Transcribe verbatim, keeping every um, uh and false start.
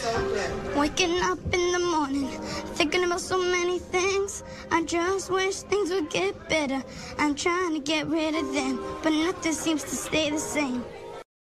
Waking up in the morning, thinking about so many things. I just wish things would get better. I'm trying to get rid of them, but nothing seems to stay the same.